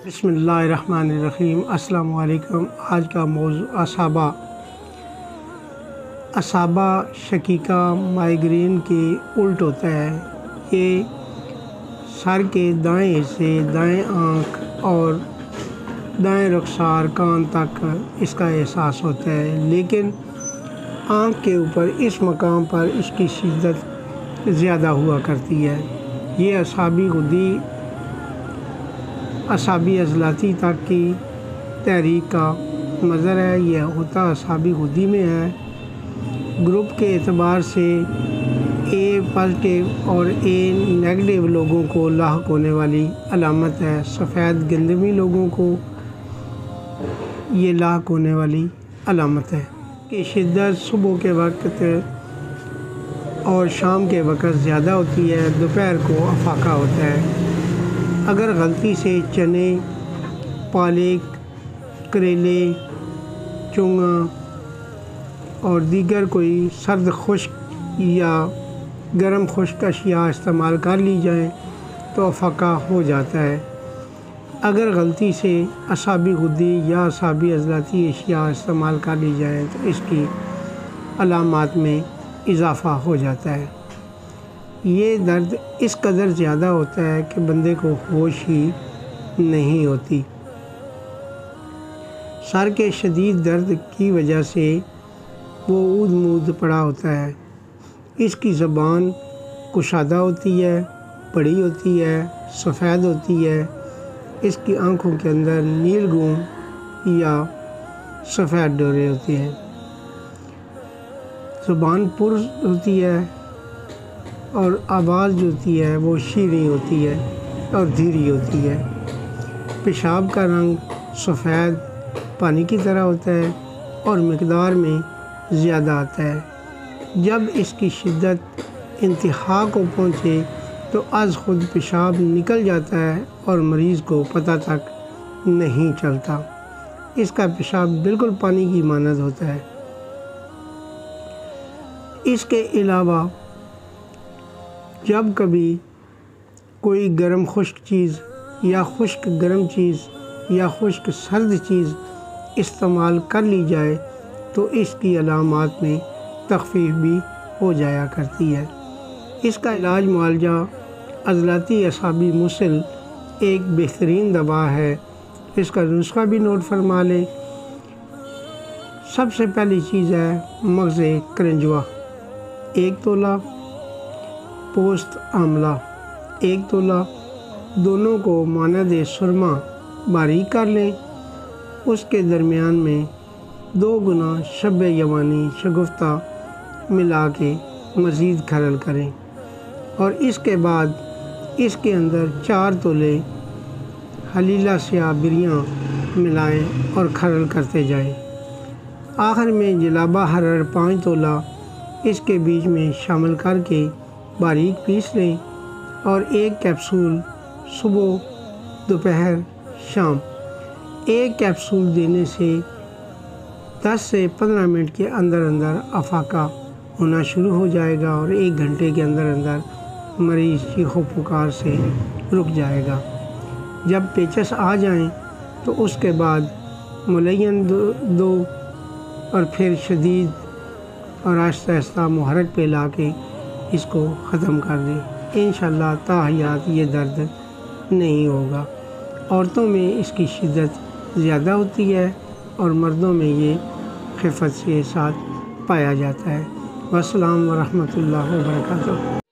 بسم اللہ الرحمن الرحیم۔ السلام علیکم۔ آج کا موضوع اصابہ شقیقہ مائیگرین کے الٹ ہوتا ہے۔ یہ سر کے دائیں حصے، دائیں آنکھ اور دائیں رخسار کان تک اس کا احساس ہوتا ہے، لیکن آنکھ کے اوپر اس مقام پر اس کی شدت زیادہ ہوا کرتی ہے۔ یہ اعصابی عضلاتی تک کی تحریک کا مظہر ہے۔ یہ ہوتا اعصابی غدی میں ہے۔ گروپ کے اعتبار سے اے پازیٹیو اور اے نیگیٹو لوگوں کو لاحق ہونے والی علامت ہے۔ سفید گندمی لوگوں کو یہ لاحق ہونے والی علامت ہے۔ کی شدت صبح کے وقت اور شام کے وقت زیادہ ہوتی ہے۔ دوپہر کو افاقہ ہوتا ہے۔ اگر غلطی سے چنے، پالک، کریلے، چونگا اور دیگر کوئی سرد خشک یا گرم خشک اشیاء استعمال کر لی جائیں تو افاقہ ہو جاتا ہے۔ اگر غلطی سے اعصابی غدی یا اعصابی عضلاتی اشیاء استعمال کر لی جائیں تو اس کی علامات میں اضافہ ہو جاتا ہے۔ یہ درد اس قدر زیادہ ہوتا ہے کہ بندے کو ہوش ہی نہیں ہوتی۔ سر کے شدید درد کی وجہ سے وہ اود مود پڑا ہوتا ہے۔ اس کی زبان کشادہ ہوتی ہے، بڑی ہوتی ہے، سفید ہوتی ہے۔ اس کی آنکھوں کے اندر نیل گون یا سفید ڈورے ہوتے ہیں۔ زبان پر ہوتی ہے اور آواز جو ہوتی ہے وہ شیریں ہوتی ہے اور دھیری ہوتی ہے۔ پیشاب کا رنگ سفید پانی کی طرح ہوتا ہے اور مقدار میں زیادہ آتا ہے۔ جب اس کی شدت انتہا کو پہنچے تو از خود پیشاب نکل جاتا ہے اور مریض کو پتہ تک نہیں چلتا۔ اس کا پیشاب بالکل پانی کی مانند ہوتا ہے۔ اس کے علاوہ جب کبھی کوئی گرم خشک چیز یا خشک گرم چیز یا خشک سرد چیز استعمال کر لی جائے تو اس کی علامات میں تخفیف بھی ہو جایا کرتی ہے۔ اس کا علاج معالجہ عضلاتی اعصابی مسل ایک بہترین دوا ہے۔ اس کا نسخہ بھی نوٹ فرما لیں۔ سب سے پہلی چیز ہے مغز کرنجوا 1 تولہ، پوست آملہ 1 تولہ، دونوں کو مانند سرما باریک کر لیں۔ اس کے درمیان میں 2 گنا شب یوانی شگفتہ ملا کے مزید کھرل کریں اور اس کے بعد اس کے اندر 4 تولے حلیلہ سیاہ بریاں ملائیں اور کھرل کرتے جائیں۔ آخر میں جلابہ ہرر 5 تولہ اس کے بیچ میں شامل کر کے باریک پیس لیں اور 1 کیپسول صبح، دوپہر، شام۔ 1 کیپسول دینے سے 10 سے 15 منٹ کے اندر افاقہ ہونا شروع ہو جائے گا اور 1 گھنٹے کے اندر مریض چیخو پکار سے رک جائے گا۔ جب پیچس آ جائیں تو اس کے بعد ملین دو اور پھر شدید اور آہستہ آہستہ محرک پہ لا کے اس کو ختم کر دیں۔ انشاءاللہ تا حیات یہ درد نہیں ہوگا۔ عورتوں میں اس کی شدت زیادہ ہوتی ہے اور مردوں میں یہ خفت کے ساتھ پایا جاتا ہے۔ والسلام ورحمۃ اللہ وبرکاتہ۔